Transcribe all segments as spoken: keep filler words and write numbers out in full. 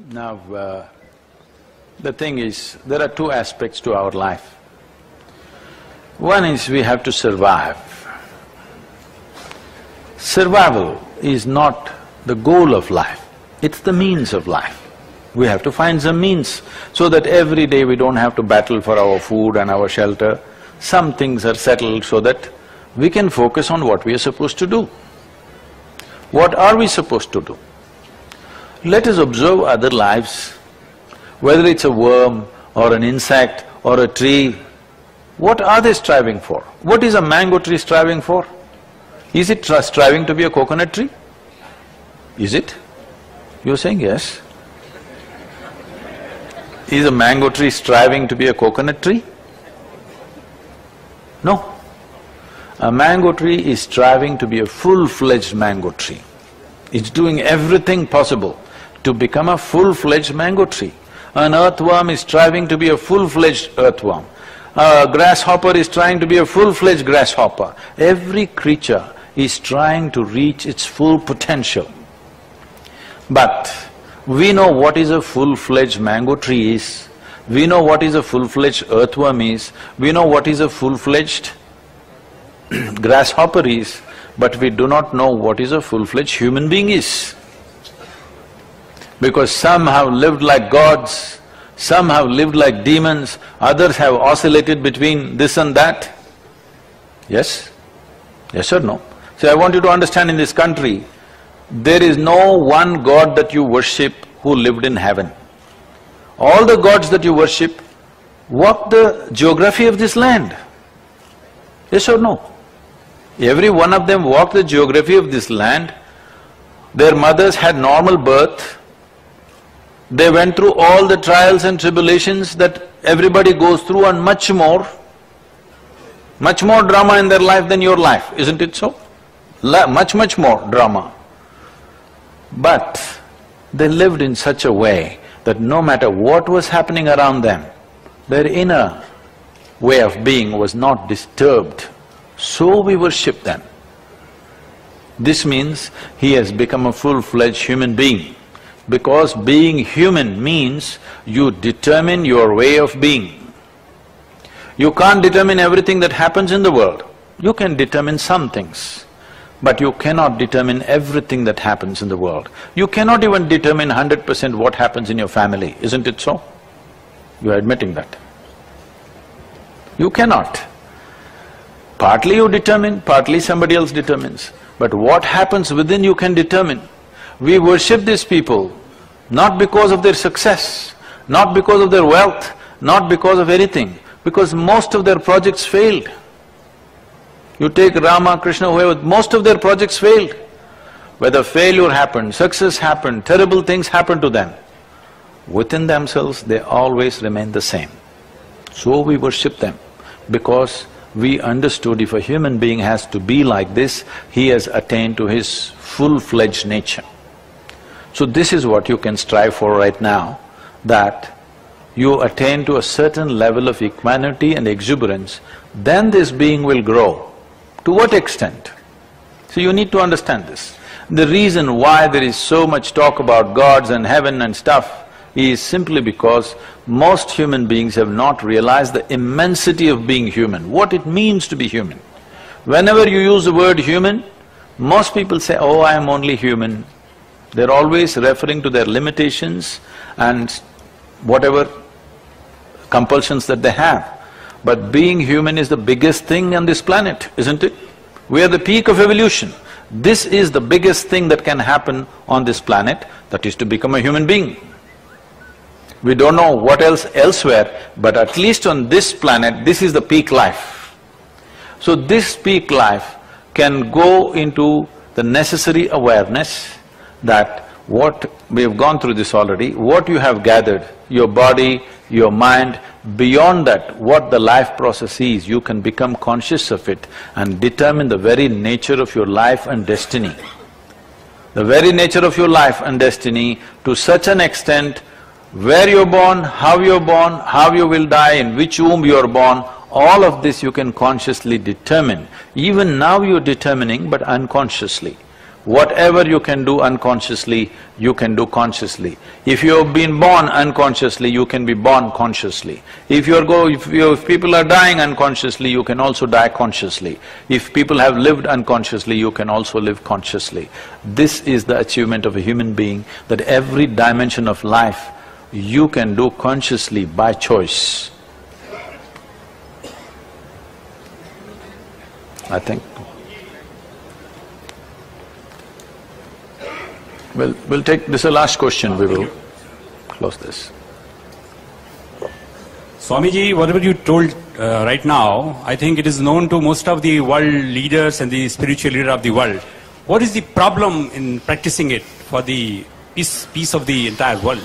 Now, uh, the thing is, there are two aspects to our life. One is we have to survive. Survival is not the goal of life, it's the means of life. We have to find some means so that every day we don't have to battle for our food and our shelter. Some things are settled so that we can focus on what we are supposed to do. What are we supposed to do? Let us observe other lives, whether it's a worm or an insect or a tree. What are they striving for? What is a mango tree striving for? Is it tr- striving to be a coconut tree? Is it? You're saying yes. Is a mango tree striving to be a coconut tree? No. A mango tree is striving to be a full-fledged mango tree. It's doing everything possible to become a full-fledged mango tree. An earthworm is striving to be a full-fledged earthworm. A grasshopper is trying to be a full-fledged grasshopper. Every creature is trying to reach its full potential. But we know what is a full-fledged mango tree is, we know what is a full-fledged earthworm is, we know what is a full-fledged grasshopper is, but we do not know what is a full-fledged human being is. Because some have lived like gods, some have lived like demons, others have oscillated between this and that. Yes? Yes or no? See, I want you to understand, in this country, there is no one god that you worship who lived in heaven. All the gods that you worship walk the geography of this land. Yes or no? Every one of them walked the geography of this land. Their mothers had normal birth. They went through all the trials and tribulations that everybody goes through and much more. Much more drama in their life than your life, isn't it so? La- much, much more drama. But they lived in such a way that no matter what was happening around them, their inner way of being was not disturbed. So we worship them. This means he has become a full-fledged human being. Because being human means you determine your way of being. You can't determine everything that happens in the world. You can determine some things, but you cannot determine everything that happens in the world. You cannot even determine hundred percent what happens in your family, isn't it so? You are admitting that. You cannot. Partly you determine, partly somebody else determines, but what happens within you can determine. We worship these people not because of their success, not because of their wealth, not because of anything, because most of their projects failed. You take Rama, Krishna, whoever, most of their projects failed. Whether failure happened, success happened, terrible things happened to them, within themselves they always remain the same. So we worship them, because we understood if a human being has to be like this, he has attained to his full-fledged nature. So this is what you can strive for right now, that you attain to a certain level of equanimity and exuberance, then this being will grow. To what extent? So you need to understand this. The reason why there is so much talk about gods and heaven and stuff is simply because most human beings have not realized the immensity of being human, what it means to be human. Whenever you use the word human, most people say, oh, I am only human. They're always referring to their limitations and whatever compulsions that they have. But being human is the biggest thing on this planet, isn't it? We are the peak of evolution. This is the biggest thing that can happen on this planet, that is to become a human being. We don't know what else elsewhere, but at least on this planet, this is the peak life. So this peak life can go into the necessary awareness that what… we have gone through this already, what you have gathered, your body, your mind, beyond that, what the life process is, you can become conscious of it and determine the very nature of your life and destiny. The very nature of your life and destiny to such an extent, where you're born, how you're born, how you will die, in which womb you're born, all of this you can consciously determine. Even now you're determining, but unconsciously. Whatever you can do unconsciously, you can do consciously. If you have been born unconsciously, you can be born consciously. If you're go… if, you, if people are dying unconsciously, you can also die consciously. If people have lived unconsciously, you can also live consciously. This is the achievement of a human being, that every dimension of life you can do consciously by choice. I think. We'll, we'll take… this is the last question, we will close this. Swamiji, whatever you told uh, right now, I think it is known to most of the world leaders and the spiritual leader of the world. What is the problem in practicing it for the peace, peace of the entire world?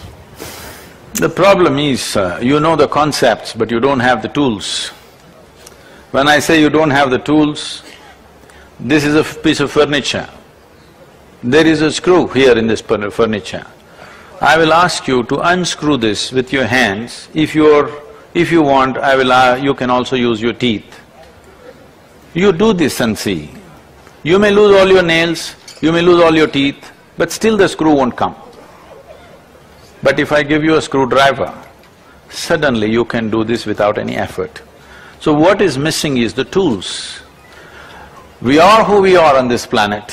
The problem is, uh, you know the concepts, but you don't have the tools. When I say you don't have the tools, this is a piece of furniture. There is a screw here in this furniture. I will ask you to unscrew this with your hands. If you're… if you want, I will… Uh, you can also use your teeth. You do this and see. You may lose all your nails, you may lose all your teeth, but still the screw won't come. But if I give you a screwdriver, suddenly you can do this without any effort. So what is missing is the tools. We are who we are on this planet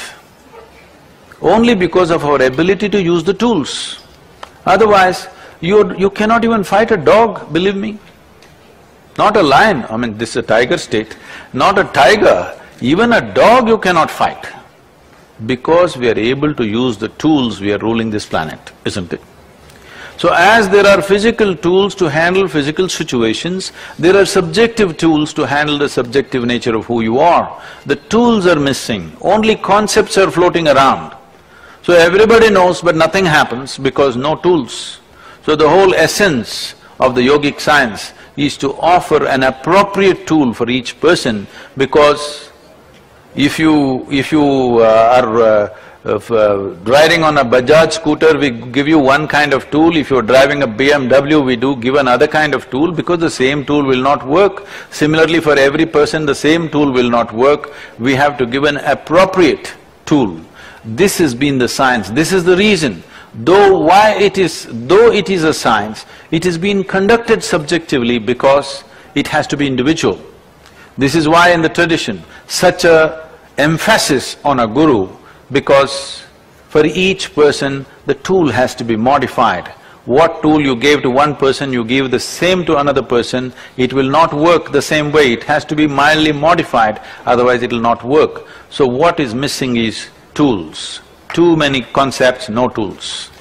only because of our ability to use the tools. Otherwise, you you cannot even fight a dog, believe me. Not a lion, I mean, this is a tiger state, not a tiger, even a dog you cannot fight. Because we are able to use the tools, we are ruling this planet, isn't it? So as there are physical tools to handle physical situations, there are subjective tools to handle the subjective nature of who you are. The tools are missing, only concepts are floating around. So everybody knows but nothing happens because no tools. So the whole essence of the yogic science is to offer an appropriate tool for each person, because if you… if you uh, are uh, If, uh, riding on a Bajaj scooter, we give you one kind of tool. If you're driving a B M W, we do give another kind of tool, because the same tool will not work. Similarly, for every person, the same tool will not work. We have to give an appropriate tool. This has been the science, this is the reason. Though why it is… though it is a science, it is being conducted subjectively because it has to be individual. This is why in the tradition, such a emphasis on a guru, because for each person, the tool has to be modified. What tool you gave to one person, you give the same to another person, it will not work the same way, it has to be mildly modified, otherwise it will not work. So what is missing is tools. Too many concepts, no tools.